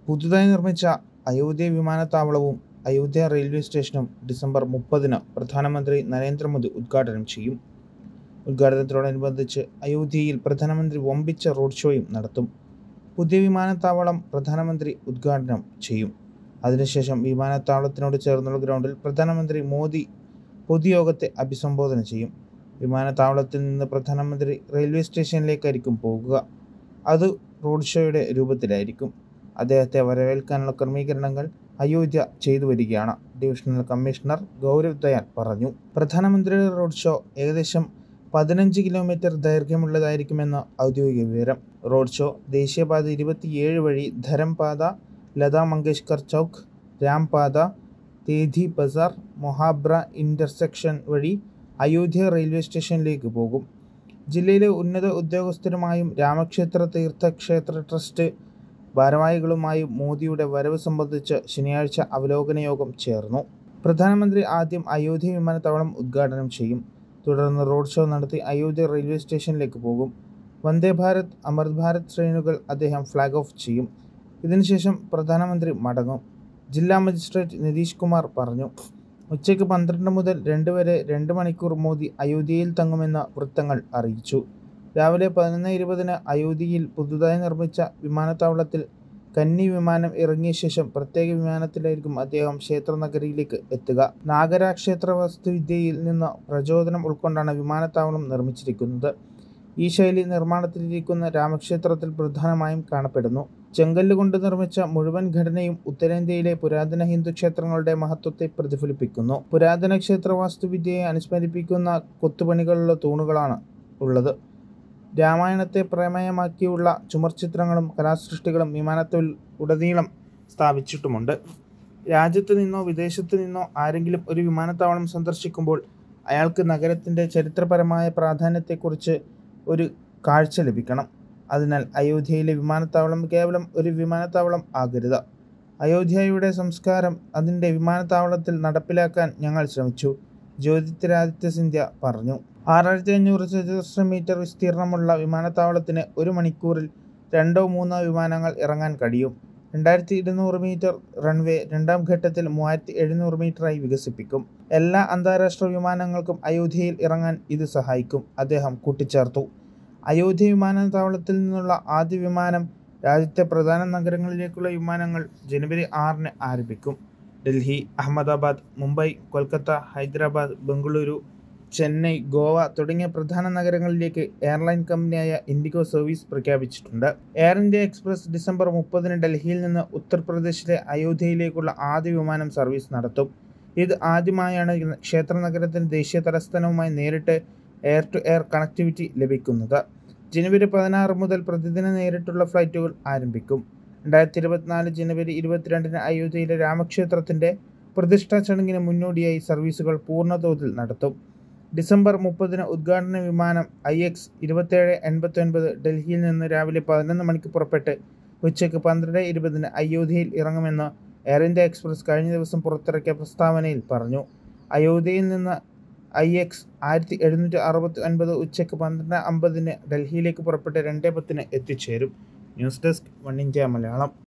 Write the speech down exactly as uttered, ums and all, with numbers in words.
പുതുതായി നിർമ്മിച്ച അയോധ്യ വിമാനത്താവളവും അയോധ്യ റെയിൽവേ സ്റ്റേഷനും ഡിസംബർ മുപ്പതിന് പ്രധാനമന്ത്രി നരേന്ദ്രമോദി ഉദ്ഘാടനം ചെയ്യും. ഉദ്ഘാടനത്തോടനുബന്ധിച്ച് അയോധ്യയിൽ പ്രധാനമന്ത്രി വമ്പിച്ച റോഡ് ഷോയും നടത്തും. പുതിയ വിമാനത്താവളം പ്രധാനമന്ത്രി ഉദ്ഘാടനം ചെയ്യും. അതിനുശേഷം വിമാനത്താവളത്തിനോട് ചേർന്നുള്ള ഗ്രൗണ്ടിൽ പ്രധാനമന്ത്രി മോദി പൊതുയോഗത്തെ അഭിസംബോധന ചെയ്യും. വിമാനത്താവളത്തിൽ നിന്ന് പ്രധാനമന്ത്രി റെയിൽവേ സ്റ്റേഷനിലേക്കായിരിക്കും പോകുക. അത് റോഡ് ഷോയുടെ രൂപത്തിലായിരിക്കും. അദ്ദേഹത്തെ വരവേൽക്കാനുള്ള ക്രമീകരണങ്ങൾ അയോധ്യ ചെയ്തു വരികയാണ്. ഡിവിഷണൽ കമ്മീഷണർ ഗൗരവ് ദയാൽ പറഞ്ഞു. പ്രധാനമന്ത്രിയുടെ റോഡ് ഷോ ഏകദേശം പതിനഞ്ച് കിലോമീറ്റർ ദൈർഘ്യമുള്ളതായിരിക്കുമെന്ന് ഔദ്യോഗിക വിവരം. റോഡ് ഷോ ദേശീയപാത ഇരുപത്തിയേഴ് വഴി ധരംപാത, ലതാ മങ്കേഷ്കർ ചൗക്ക്, രാംപാത, തേധി ബസാർ, മൊഹാബ്ര ഇന്റർസെക്ഷൻ വഴി അയോധ്യ റെയിൽവേ സ്റ്റേഷനിലേക്ക് പോകും. ജില്ലയിലെ ഉന്നത ഉദ്യോഗസ്ഥരുമായും രാമക്ഷേത്ര തീർത്ഥക്ഷേത്ര ട്രസ്റ്റ് ഭാരവാഹികളുമായും മോദിയുടെ വരവ് സംബന്ധിച്ച് ശനിയാഴ്ച അവലോകന യോഗം ചേർന്നു. പ്രധാനമന്ത്രി ആദ്യം അയോധ്യ വിമാനത്താവളം ഉദ്ഘാടനം ചെയ്യും. തുടർന്ന് റോഡ് ഷോ നടത്തി അയോധ്യ റെയിൽവേ സ്റ്റേഷനിലേക്ക് പോകും. വന്ദേ ഭാരത്, അമൃത് ഭാരത് ട്രെയിനുകൾ അദ്ദേഹം ഫ്ലാഗ് ഓഫ് ചെയ്യും. ഇതിനുശേഷം പ്രധാനമന്ത്രി മടങ്ങും. ജില്ലാ മജിസ്ട്രേറ്റ് നിതീഷ് കുമാർ പറഞ്ഞു. ഉച്ചയ്ക്ക് പന്ത്രണ്ട് മുതൽ രണ്ട് വരെ രണ്ട് മണിക്കൂർ മോദി അയോധ്യയിൽ തങ്ങുമെന്ന് വൃത്തങ്ങൾ അറിയിച്ചു. രാവിലെ പതിനൊന്ന് ഇരുപതിന് അയോധ്യയിൽ പുതുതായി നിർമ്മിച്ച വിമാനത്താവളത്തിൽ കന്നി വിമാനം ഇറങ്ങിയ ശേഷം പ്രത്യേക വിമാനത്തിലായിരിക്കും അദ്ദേഹം ക്ഷേത്രനഗരിയിലേക്ക് എത്തുക. നാഗര ക്ഷേത്ര വാസ്തുവിദ്യയിൽ നിന്ന് പ്രചോദനം ഉൾക്കൊണ്ടാണ് വിമാനത്താവളം നിർമ്മിച്ചിരിക്കുന്നത്. ഈ ശൈലി നിർമ്മാണത്തിലിരിക്കുന്ന രാമക്ഷേത്രത്തിൽ പ്രധാനമായും കാണപ്പെടുന്നു. ചെങ്കല്ല് കൊണ്ട് നിർമ്മിച്ച മുഴുവൻ ഘടനയും ഉത്തരേന്ത്യയിലെ പുരാതന ഹിന്ദു ക്ഷേത്രങ്ങളുടെ മഹത്വത്തെ പ്രതിഫലിപ്പിക്കുന്നു. പുരാതന ക്ഷേത്ര വാസ്തുവിദ്യയെ അനുസ്മരിപ്പിക്കുന്ന കൊത്തുപണികളുള്ള തൂണുകളാണ് ഉള്ളത്. രാമായണത്തെ പ്രമേയമാക്കിയുള്ള ചുമർചിത്രങ്ങളും കലാസൃഷ്ടികളും വിമാനത്തിൽ ഉടനീളം സ്ഥാപിച്ചിട്ടുമുണ്ട്. രാജ്യത്ത് നിന്നോ വിദേശത്തു നിന്നോ ആരെങ്കിലും ഒരു വിമാനത്താവളം സന്ദർശിക്കുമ്പോൾ അയാൾക്ക് നഗരത്തിൻ്റെ ചരിത്രപരമായ പ്രാധാന്യത്തെക്കുറിച്ച് ഒരു കാഴ്ച ലഭിക്കണം. അതിനാൽ അയോധ്യയിലെ വിമാനത്താവളം കേവലം ഒരു വിമാനത്താവളം ആകരുത്. അയോധ്യയുടെ സംസ്കാരം അതിൻ്റെ വിമാനത്താവളത്തിൽ നടപ്പിലാക്കാൻ ഞങ്ങൾ ശ്രമിച്ചു, ജ്യോതിരാദിത്യ സിന്ധ്യ പറഞ്ഞു. ആറായിരത്തി അഞ്ഞൂറ് ചതുരശ്ര മീറ്റർ വിസ്തീർണമുള്ള വിമാനത്താവളത്തിന് ഒരു മണിക്കൂറിൽ രണ്ടോ മൂന്നോ വിമാനങ്ങൾ ഇറങ്ങാൻ കഴിയും. രണ്ടായിരത്തി ഇരുന്നൂറ് മീറ്റർ റൺവേ രണ്ടാം ഘട്ടത്തിൽ മൂവായിരത്തി എഴുന്നൂറ് മീറ്ററായി വികസിപ്പിക്കും. എല്ലാ അന്താരാഷ്ട്ര വിമാനങ്ങൾക്കും അയോധ്യയിൽ ഇറങ്ങാൻ ഇത് സഹായിക്കും, അദ്ദേഹം കൂട്ടിച്ചേർത്തു. അയോധ്യ വിമാനത്താവളത്തിൽ നിന്നുള്ള ആദ്യ വിമാനം രാജ്യത്തെ പ്രധാന നഗരങ്ങളിലേക്കുള്ള വിമാനങ്ങൾ ജനുവരി ആറിന് ആരംഭിക്കും. ഡൽഹി, അഹമ്മദാബാദ്, മുംബൈ, കൊൽക്കത്ത, ഹൈദരാബാദ്, ബംഗളൂരു, ചെന്നൈ, ഗോവ തുടങ്ങിയ പ്രധാന നഗരങ്ങളിലേക്ക് എയർലൈൻ കമ്പനിയായ ഇൻഡിഗോ സർവീസ് പ്രഖ്യാപിച്ചിട്ടുണ്ട്. എയർ ഇന്ത്യ എക്സ്പ്രസ് ഡിസംബർ മുപ്പതിന് ഡൽഹിയിൽ നിന്ന് ഉത്തർപ്രദേശിലെ അയോധ്യയിലേക്കുള്ള ആദ്യ വിമാനം സർവീസ് നടത്തും. ഇത് ആദ്യമായാണ് ക്ഷേത്ര നഗരത്തിന് ദേശീയ തലസ്ഥാനവുമായി നേരിട്ട് എയർ ടു എയർ കണക്ടിവിറ്റി ലഭിക്കുന്നത്. ജനുവരി പതിനാറ് മുതൽ പ്രതിദിന നേരിട്ടുള്ള ഫ്ലൈറ്റുകൾ ആരംഭിക്കും. രണ്ടായിരത്തി ഇരുപത്തിനാല് ജനുവരി ഇരുപത്തിരണ്ടിന് അയോധ്യയിലെ രാമക്ഷേത്രത്തിൻ്റെ പ്രതിഷ്ഠാ ചടങ്ങിന് മുന്നോടിയായി സർവീസുകൾ പൂർണ്ണതോതിൽ നടത്തും. ഡിസംബർ മുപ്പതിന് ഉദ്ഘാടന വിമാനം ഐ എക്സ് ഇരുപത്തേഴ് എൺപത്തി ഒൻപത് ഡൽഹിയിൽ നിന്ന് രാവിലെ പതിനൊന്ന് മണിക്ക് പുറപ്പെട്ട് ഉച്ചയ്ക്ക് പന്ത്രണ്ട് ഇരുപതിന് അയോധ്യയിൽ ഇറങ്ങുമെന്ന് എയർ ഇന്ത്യ എക്സ്പ്രസ് കഴിഞ്ഞ ദിവസം പുറത്തിറക്കിയ പ്രസ്താവനയിൽ പറഞ്ഞു. അയോധ്യയിൽ നിന്ന് ഐ എക്സ് ആയിരത്തി എഴുന്നൂറ്റി അറുപത്തി ഒൻപത് ഉച്ചയ്ക്ക് പന്ത്രണ്ട് അമ്പതിന് ഡൽഹിയിലേക്ക് പുറപ്പെട്ട് രണ്ട് പത്തിന് എത്തിച്ചേരും. News desk one India Malayalam.